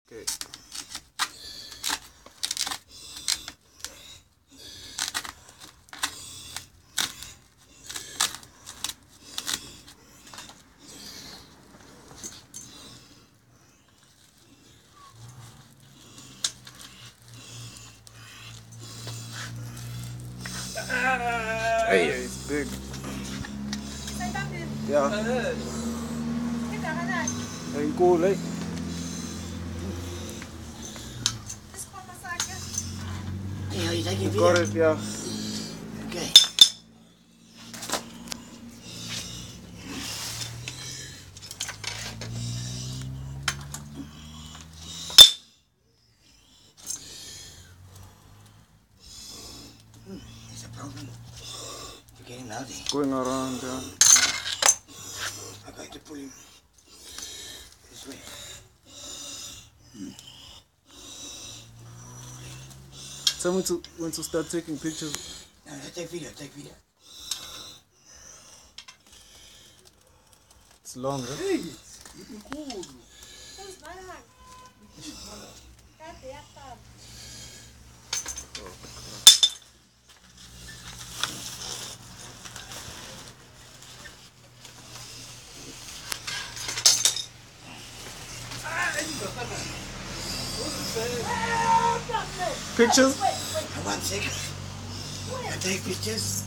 Okay. Hey, it's big. Ja. Very cool, eh? Yeah, you take your You got video. it, yeah. Okay. There's a problem. You're getting naughty. Going around, yeah. I'm going to pull him this way. Tell me when to start taking pictures. No, take video, take video. It's long, right? Hey, looking cool. Pictures? I want second. I take pictures.